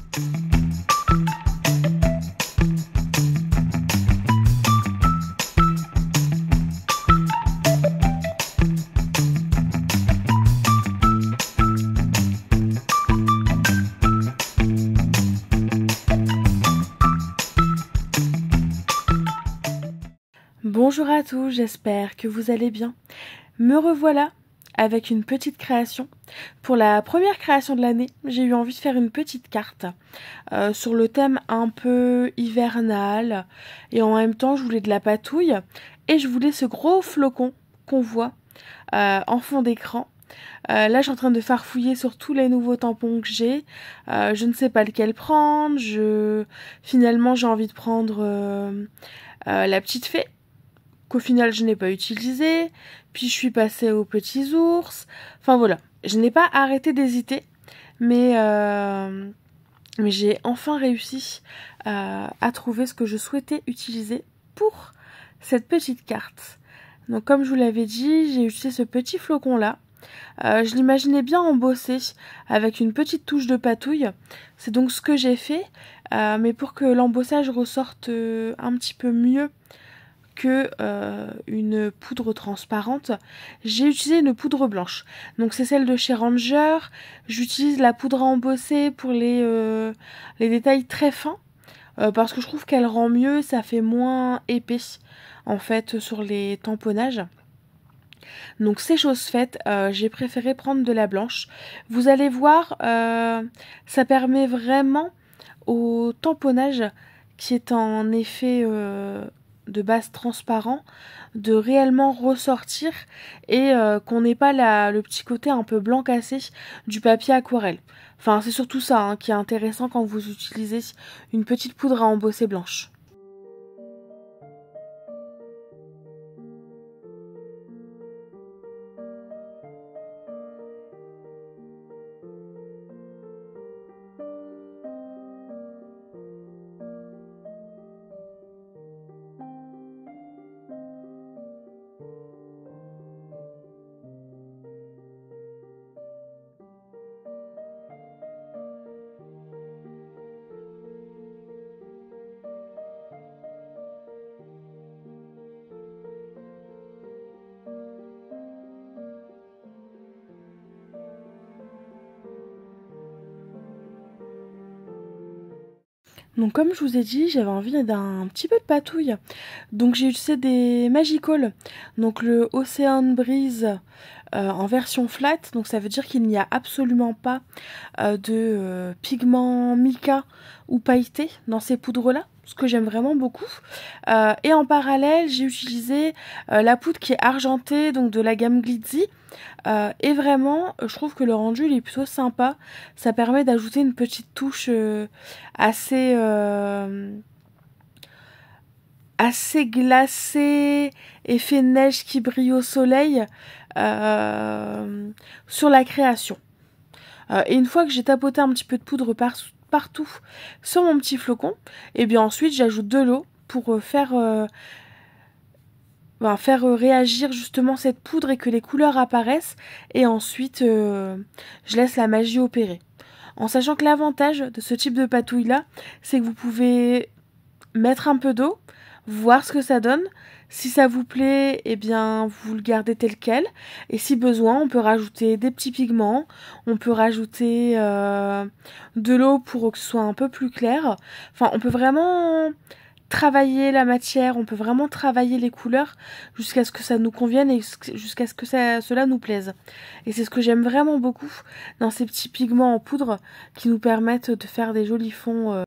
Bonjour à tous, j'espère que vous allez bien. Me revoilà avec une petite création. Pour la première création de l'année, j'ai eu envie de faire une petite carte sur le thème un peu hivernal. Et en même temps, je voulais de la patouille. Et je voulais ce gros flocon qu'on voit en fond d'écran. Là, je suis en train de farfouiller sur tous les nouveaux tampons que j'ai. Je ne sais pas lequel prendre. Finalement, j'ai envie de prendre la petite fée, qu'au final je n'ai pas utilisé, puis je suis passée aux petits ours, enfin voilà, je n'ai pas arrêté d'hésiter, mais j'ai enfin réussi à trouver ce que je souhaitais utiliser pour cette petite carte. Donc comme je vous l'avais dit, j'ai utilisé ce petit flocon là. Je l'imaginais bien embossé avec une petite touche de patouille, c'est donc ce que j'ai fait, mais pour que l'embossage ressorte un petit peu mieux que une poudre transparente, j'ai utilisé une poudre blanche. Donc c'est celle de chez Ranger. J'utilise la poudre à embosser pour les détails très fins parce que je trouve qu'elle rend mieux, ça fait moins épais en fait sur les tamponnages. Donc c'est chose faite, j'ai préféré prendre de la blanche. Vous allez voir, ça permet vraiment au tamponnage qui est en effet de base transparent de réellement ressortir et qu'on n'ait pas le petit côté un peu blanc cassé du papier aquarelle. Enfin c'est surtout ça hein, qui est intéressant quand vous utilisez une petite poudre à embosser blanche. Donc comme je vous ai dit, j'avais envie d'un petit peu de patouille. Donc j'ai utilisé des Magical. Donc le Ocean Breeze en version flat. Donc ça veut dire qu'il n'y a absolument pas de pigment mica ou pailleté dans ces poudres-là. Ce que j'aime vraiment beaucoup. Et en parallèle, j'ai utilisé la poudre qui est argentée, donc de la gamme Glitzy. Et vraiment, je trouve que le rendu il est plutôt sympa. Ça permet d'ajouter une petite touche assez, assez glacée, effet neige qui brille au soleil sur la création. Et une fois que j'ai tapoté un petit peu de poudre partout sur mon petit flocon, et bien ensuite j'ajoute de l'eau pour faire réagir justement cette poudre et que les couleurs apparaissent. Et ensuite, je laisse la magie opérer. En sachant que l'avantage de ce type de patouille-là, c'est que vous pouvez mettre un peu d'eau, voir ce que ça donne. Si ça vous plaît, eh bien, vous le gardez tel quel. Et si besoin, on peut rajouter des petits pigments. On peut rajouter de l'eau pour que ce soit un peu plus clair. Enfin, on peut vraiment travailler la matière, on peut vraiment travailler les couleurs jusqu'à ce que ça nous convienne et jusqu'à ce que cela nous plaise. Et c'est ce que j'aime vraiment beaucoup dans ces petits pigments en poudre qui nous permettent de faire des jolis fonds.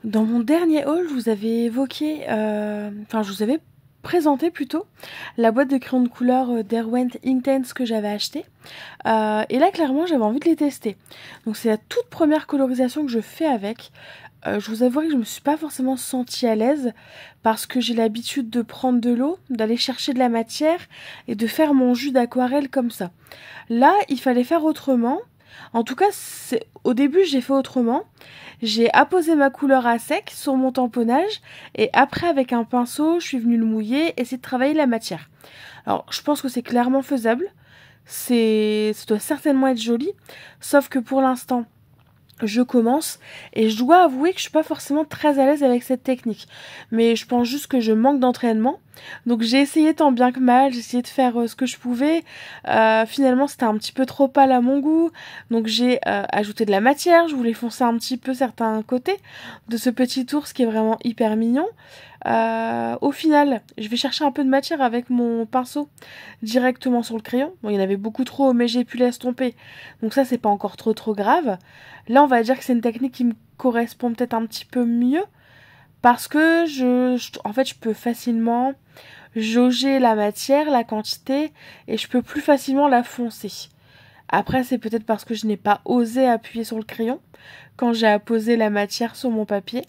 Dans mon dernier haul, je vous avais évoqué, je vous avais présenté plutôt la boîte de crayons de couleur Derwent Intense que j'avais acheté. Et là, clairement, j'avais envie de les tester. Donc, c'est la toute première colorisation que je fais avec. Je vous avouerai que je me suis pas forcément sentie à l'aise parce que j'ai l'habitude de prendre de l'eau, d'aller chercher de la matière et de faire mon jus d'aquarelle comme ça. Là, il fallait faire autrement. En tout cas, au début, j'ai fait autrement. J'ai apposé ma couleur à sec sur mon tamponnage et après, avec un pinceau, je suis venue le mouiller, essayer de travailler la matière. Alors, je pense que c'est clairement faisable. Ça doit certainement être joli. Sauf que pour l'instant, je commence et je dois avouer que je suis pas forcément très à l'aise avec cette technique. Mais je pense juste que je manque d'entraînement. Donc j'ai essayé tant bien que mal, j'ai essayé de faire ce que je pouvais. Finalement c'était un petit peu trop pâle à mon goût. Donc j'ai ajouté de la matière, je voulais foncer un petit peu certains côtés de ce petit ours qui est vraiment hyper mignon. Au final, je vais chercher un peu de matière avec mon pinceau directement sur le crayon. Bon, il y en avait beaucoup trop, mais j'ai pu l'estomper. Donc ça, c'est pas encore trop grave. Là, on va dire que c'est une technique qui me correspond peut-être un petit peu mieux parce que en fait, je peux facilement jauger la matière, la quantité, et je peux plus facilement la foncer. Après, c'est peut-être parce que je n'ai pas osé appuyer sur le crayon quand j'ai apposé la matière sur mon papier.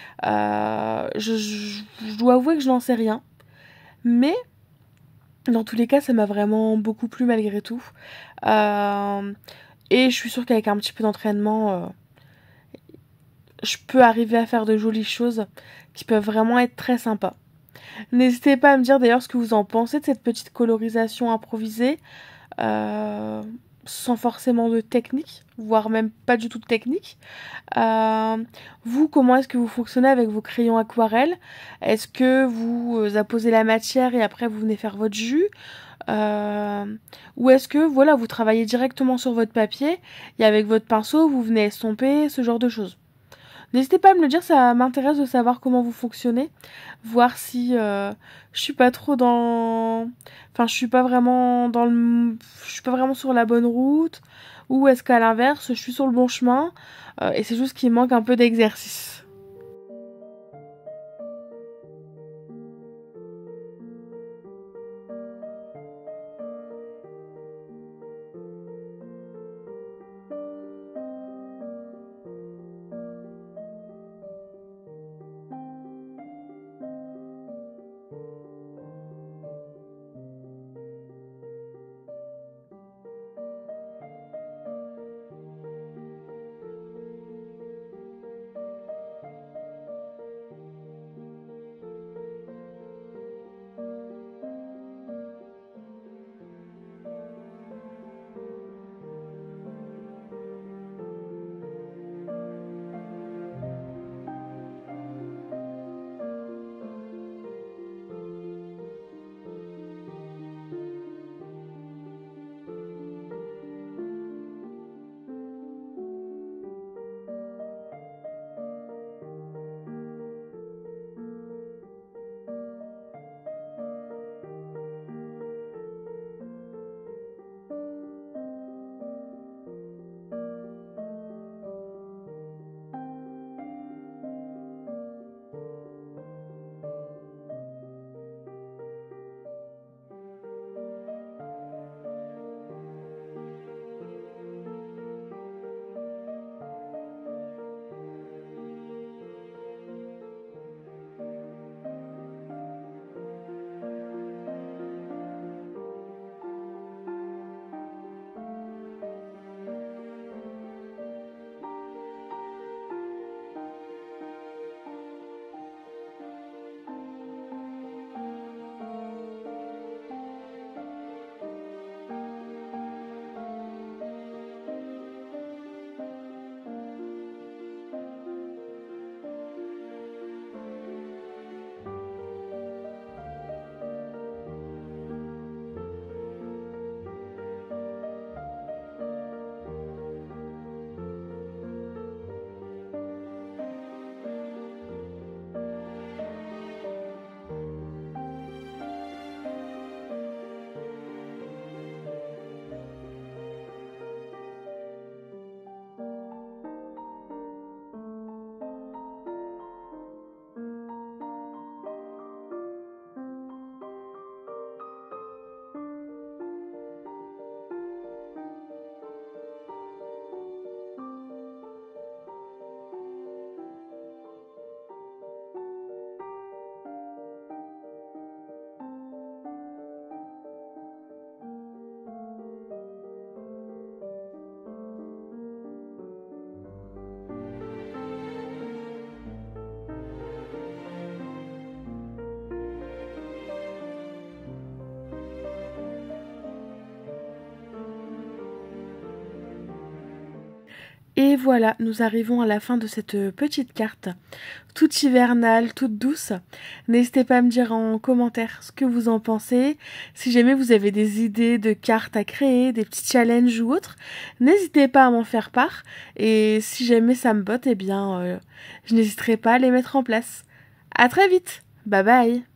Je dois avouer que je n'en sais rien. Mais dans tous les cas, ça m'a vraiment beaucoup plu malgré tout. Et je suis sûre qu'avec un petit peu d'entraînement, je peux arriver à faire de jolies choses qui peuvent vraiment être très sympas. N'hésitez pas à me dire d'ailleurs ce que vous en pensez de cette petite colorisation improvisée. Euh, Sans forcément de technique, voire même pas du tout de technique. Vous, comment est-ce que vous fonctionnez avec vos crayons aquarelles? Est-ce que vous apposez la matière et après vous venez faire votre jus? Ou est-ce que voilà, vous travaillez directement sur votre papier et avec votre pinceau, vous venez estomper, ce genre de choses? N'hésitez pas à me le dire, ça m'intéresse de savoir comment vous fonctionnez, voir si je suis pas trop dans, enfin je suis pas vraiment sur la bonne route, ou est-ce qu'à l'inverse, je suis sur le bon chemin et c'est juste qu'il manque un peu d'exercice. Et voilà, nous arrivons à la fin de cette petite carte, toute hivernale, toute douce. N'hésitez pas à me dire en commentaire ce que vous en pensez. Si jamais vous avez des idées de cartes à créer, des petits challenges ou autres, n'hésitez pas à m'en faire part. Et si jamais ça me botte, eh bien, je n'hésiterai pas à les mettre en place. À très vite. Bye bye.